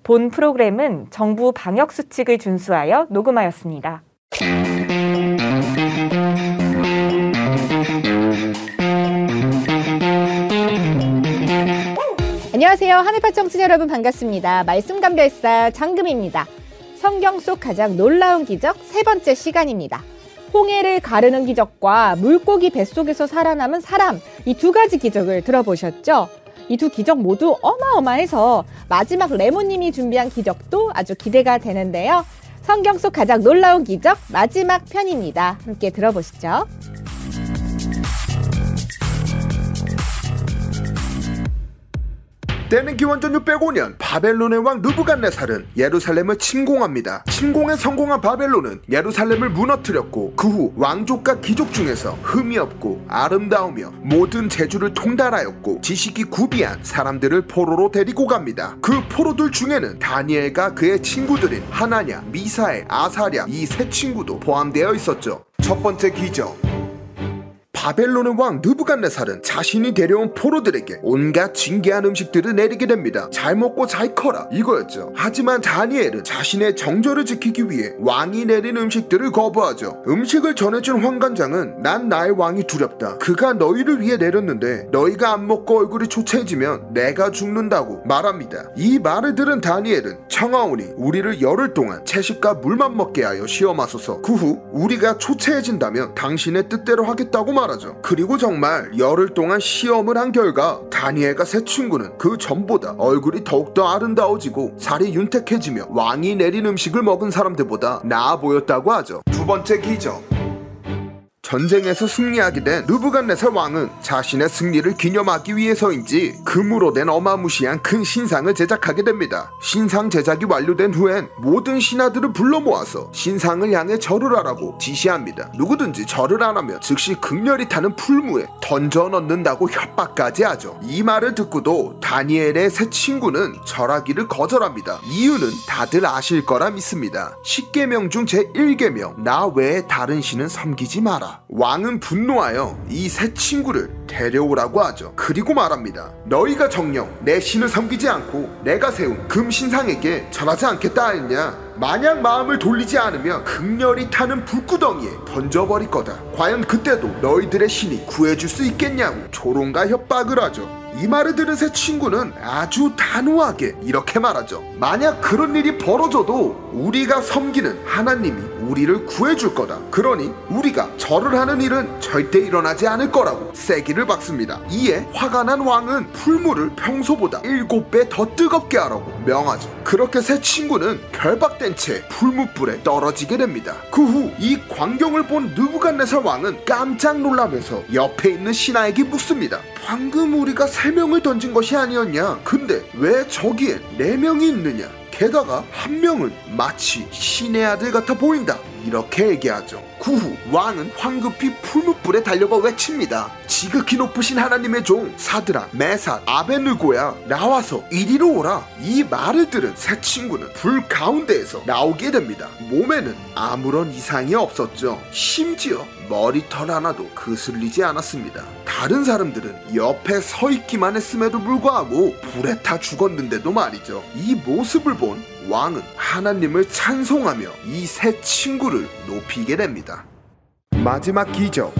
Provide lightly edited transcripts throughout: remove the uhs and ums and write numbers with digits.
본 프로그램은 정부 방역수칙을 준수하여 녹음하였습니다. 안녕하세요. 하늘파 청취자 여러분 반갑습니다. 말씀감별사 장금입니다. 성경 속 가장 놀라운 기적 세 번째 시간입니다. 홍해를 가르는 기적과 물고기 뱃속에서 살아남은 사람, 이 두 가지 기적을 들어보셨죠? 이 두 기적 모두 어마어마해서 마지막 레몬님이 준비한 기적도 아주 기대가 되는데요. 성경 속 가장 놀라운 기적 마지막 편입니다. 함께 들어보시죠. 때는 기원전 605년 바벨론의 왕 느부갓네살은 예루살렘을 침공합니다. 침공에 성공한 바벨론은 예루살렘을 무너뜨렸고 그 후 왕족과 귀족 중에서 흠이 없고 아름다우며 모든 재주를 통달하였고 지식이 구비한 사람들을 포로로 데리고 갑니다. 그 포로들 중에는 다니엘과 그의 친구들인 하나냐, 미사엘, 아사랴 이 세 친구도 포함되어 있었죠. 첫 번째 기적. 바벨론의 왕 느부갓네살은 자신이 데려온 포로들에게 온갖 징계한 음식들을 내리게 됩니다. 잘 먹고 잘 커라 이거였죠. 하지만 다니엘은 자신의 정절을 지키기 위해 왕이 내린 음식들을 거부하죠. 음식을 전해준 환관장은 난 나의 왕이 두렵다. 그가 너희를 위해 내렸는데 너희가 안 먹고 얼굴이 초췌해지면 내가 죽는다고 말합니다. 이 말을 들은 다니엘은 청하오니 우리를 열흘 동안 채식과 물만 먹게 하여 시험하소서. 그 후 우리가 초췌해진다면 당신의 뜻대로 하겠다고 말합니다. 그리고 정말 열흘 동안 시험을 한 결과 다니엘과 세 친구는 그 전보다 얼굴이 더욱더 아름다워지고 살이 윤택해지며 왕이 내린 음식을 먹은 사람들보다 나아 보였다고 하죠. 두 번째 기적. 전쟁에서 승리하게 된 느부갓네살 왕은 자신의 승리를 기념하기 위해서인지 금으로 된 어마무시한 큰 신상을 제작하게 됩니다. 신상 제작이 완료된 후엔 모든 신하들을 불러 모아서 신상을 향해 절을 하라고 지시합니다. 누구든지 절을 안 하면 즉시 극렬히 타는 풀무에 던져 넣는다고 협박까지 하죠. 이 말을 듣고도 다니엘의 세 친구는 절하기를 거절합니다. 이유는 다들 아실 거라 믿습니다. 10계명 중 제1계명 나 외에 다른 신은 섬기지 마라. 왕은 분노하여 이 세 친구를 데려오라고 하죠. 그리고 말합니다. 너희가 정녕 내 신을 섬기지 않고 내가 세운 금신상에게 절하지 않겠다 했냐? 만약 마음을 돌리지 않으면 극렬히 타는 불구덩이에 던져버릴 거다. 과연 그때도 너희들의 신이 구해줄 수 있겠냐고 조롱과 협박을 하죠. 이 말을 들은 세 친구는 아주 단호하게 이렇게 말하죠. 만약 그런 일이 벌어져도 우리가 섬기는 하나님이 우리를 구해줄 거다. 그러니 우리가 절을 하는 일은 절대 일어나지 않을 거라고 세기를 박습니다. 이에 화가 난 왕은 풀무를 평소보다 7배 더 뜨겁게 하라고 명하죠. 그렇게 세 친구는 결박된 채 풀무불에 떨어지게 됩니다. 그 후 이 광경을 본 느부갓네살 왕은 깜짝 놀라면서 옆에 있는 신하에게 묻습니다. 방금 우리가 3명을 던진 것이 아니었냐? 근데 왜 저기에 4명이 있느냐? 게다가 한 명은 마치 신의 아들 같아 보인다. 이렇게 얘기하죠. 그 후 왕은 황급히 풀무불에 달려가 외칩니다. 지극히 높으신 하나님의 종 사드락, 메삭, 아벳느고야 나와서 이리로 오라. 이 말을 들은 세 친구는 불 가운데에서 나오게 됩니다. 몸에는 아무런 이상이 없었죠. 심지어 머리털 하나도 그슬리지 않았습니다. 다른 사람들은 옆에 서 있기만 했음에도 불구하고 불에 타 죽었는데도 말이죠. 이 모습을 본 왕은 하나님을 찬송하며 이 세 친구를 높이게 됩니다. 마지막 기적.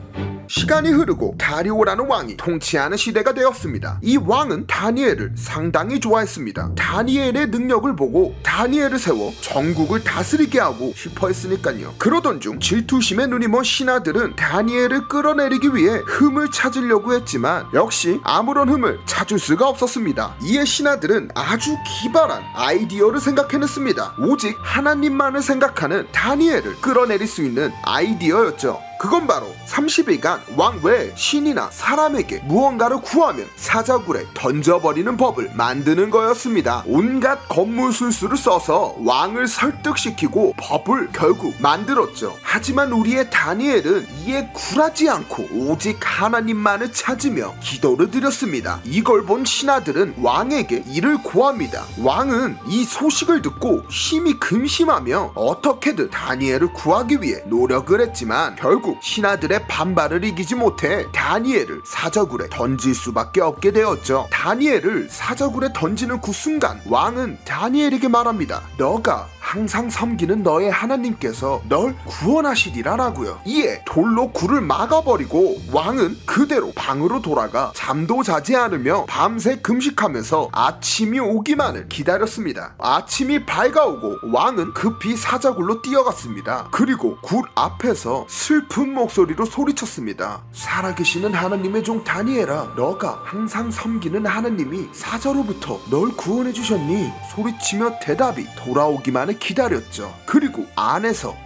시간이 흐르고 다리오라는 왕이 통치하는 시대가 되었습니다. 이 왕은 다니엘을 상당히 좋아했습니다. 다니엘의 능력을 보고 다니엘을 세워 전국을 다스리게 하고 싶어 했으니까요. 그러던 중 질투심에 눈이 먼 신하들은 다니엘을 끌어내리기 위해 흠을 찾으려고 했지만 역시 아무런 흠을 찾을 수가 없었습니다. 이에 신하들은 아주 기발한 아이디어를 생각해냈습니다. 오직 하나님만을 생각하는 다니엘을 끌어내릴 수 있는 아이디어였죠. 그건 바로 30일간 왕 외에 신이나 사람에게 무언가를 구하면 사자굴에 던져버리는 법을 만드는 거였습니다. 온갖 건무술수를 써서 왕을 설득시키고 법을 결국 만들었죠. 하지만 우리의 다니엘은 이에 굴하지 않고 오직 하나님만을 찾으며 기도를 드렸습니다. 이걸 본 신하들은 왕에게 이를 고합니다. 왕은 이 소식을 듣고 심히 근심하며 어떻게든 다니엘을 구하기 위해 노력을 했지만 결국 결국 신하들의 반발을 이기지 못해 다니엘을 사저굴에 던질 수밖에 없게 되었죠. 다니엘을 사저굴에 던지는 그 순간 왕은 다니엘에게 말합니다. 너가 항상 섬기는 너의 하나님께서 널 구원하시리라 라고요. 이에 돌로 굴을 막아버리고 왕은 그대로 방으로 돌아가 잠도 자지 않으며 밤새 금식하면서 아침이 오기만을 기다렸습니다. 아침이 밝아오고 왕은 급히 사자굴로 뛰어갔습니다. 그리고 굴 앞에서 슬픈 목소리로 소리쳤습니다. 살아계시는 하나님의 종 다니엘아, 너가 항상 섬기는 하나님이 사자로부터 널 구원해 주셨니? 소리치며 대답이 돌아오기만을 기다렸죠. 그리고 안에서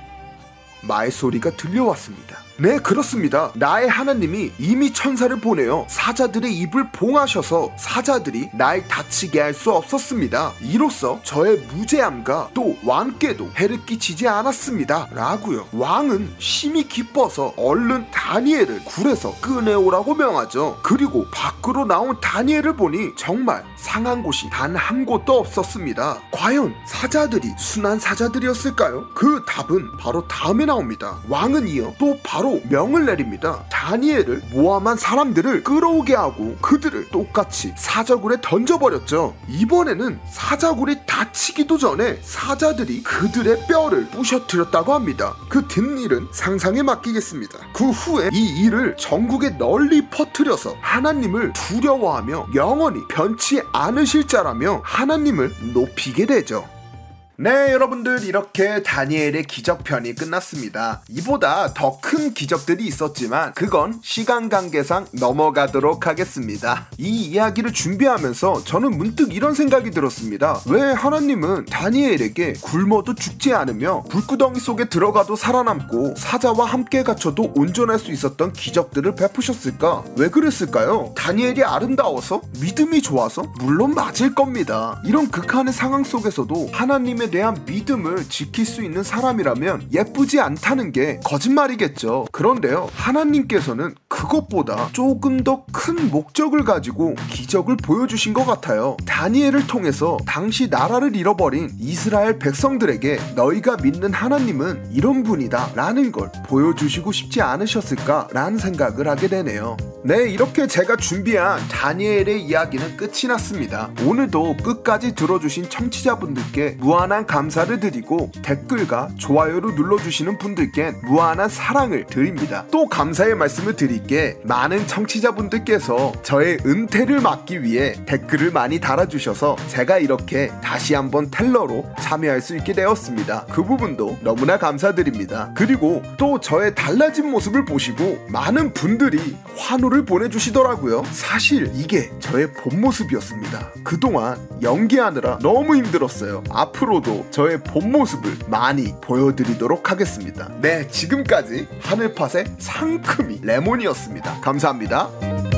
말소리가 들려왔습니다. 네, 그렇습니다. 나의 하나님이 이미 천사를 보내어 사자들의 입을 봉하셔서 사자들이 날 다치게 할 수 없었습니다. 이로써 저의 무죄함과 또 왕께도 해를 끼치지 않았습니다 라고요. 왕은 심히 기뻐서 얼른 다니엘을 굴에서 꺼내오라고 명하죠. 그리고 밖으로 나온 다니엘을 보니 정말 상한 곳이 단 한 곳도 없었습니다. 과연 사자들이 순한 사자들이었을까요? 그 답은 바로 다음에 나옵니다. 왕은 이어 또 바로 명을 내립니다. 다니엘을 모함한 사람들을 끌어오게 하고 그들을 똑같이 사자굴에 던져버렸죠. 이번에는 사자굴이 닫히기도 전에 사자들이 그들의 뼈를 부셔뜨렸다고 합니다. 그 뒷일은 상상에 맡기겠습니다. 그 후에 이 일을 전국에 널리 퍼뜨려서 하나님을 두려워하며 영원히 변치 않으실 자라며 하나님을 높이게 되죠. 네, 여러분들, 이렇게 다니엘의 기적편이 끝났습니다. 이보다 더 큰 기적들이 있었지만 그건 시간 관계상 넘어가도록 하겠습니다. 이 이야기를 준비하면서 저는 문득 이런 생각이 들었습니다. 왜 하나님은 다니엘에게 굶어도 죽지 않으며 불구덩이 속에 들어가도 살아남고 사자와 함께 갇혀도 온전할 수 있었던 기적들을 베푸셨을까? 왜 그랬을까요? 다니엘이 아름다워서? 믿음이 좋아서? 물론 맞을 겁니다. 이런 극한의 상황 속에서도 하나님의 대한 믿음을 지킬 수 있는 사람이라면 예쁘지 않다는 게 거짓말이겠죠. 그런데요, 하나님께서는 그것보다 조금 더 큰 목적을 가지고 기적을 보여주신 것 같아요. 다니엘을 통해서 당시 나라를 잃어버린 이스라엘 백성들에게 너희가 믿는 하나님은 이런 분이다 라는 걸 보여주시고 싶지 않으셨을까 라는 생각을 하게 되네요. 네, 이렇게 제가 준비한 다니엘의 이야기는 끝이 났습니다. 오늘도 끝까지 들어주신 청취자분들께 무한한 감사를 드리고 댓글과 좋아요를 눌러주시는 분들께 무한한 사랑을 드립니다. 또 감사의 말씀을 드릴게, 많은 청취자분들께서 저의 은퇴를 막기 위해 댓글을 많이 달아주셔서 제가 이렇게 다시 한번 텔러로 참여할 수 있게 되었습니다. 그 부분도 너무나 감사드립니다. 그리고 또 저의 달라진 모습을 보시고 많은 분들이 환호를 보내주시더라고요. 사실 이게 저의 본 모습이었습니다. 그동안 연기하느라 너무 힘들었어요. 앞으로도 저의 본 모습을 많이 보여드리도록 하겠습니다. 네, 지금까지 하늘팟의 상큼이 레몬이었습니다. 감사합니다.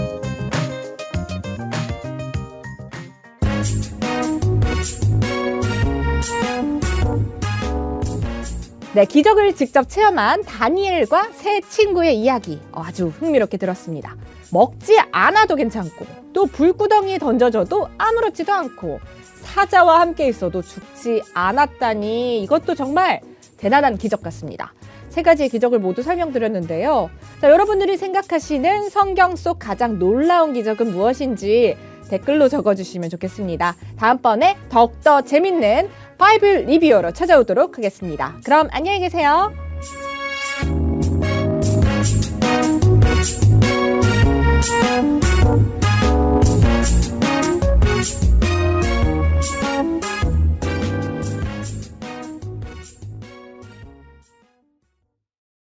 네, 기적을 직접 체험한 다니엘과 세 친구의 이야기 아주 흥미롭게 들었습니다. 먹지 않아도 괜찮고 또 불구덩이에 던져져도 아무렇지도 않고 사자와 함께 있어도 죽지 않았다니 이것도 정말 대단한 기적 같습니다. 세 가지의 기적을 모두 설명드렸는데요. 자, 여러분들이 생각하시는 성경 속 가장 놀라운 기적은 무엇인지 댓글로 적어주시면 좋겠습니다. 다음번에 더욱더 재밌는 바이블 리뷰어로 찾아오도록 하겠습니다. 그럼 안녕히 계세요.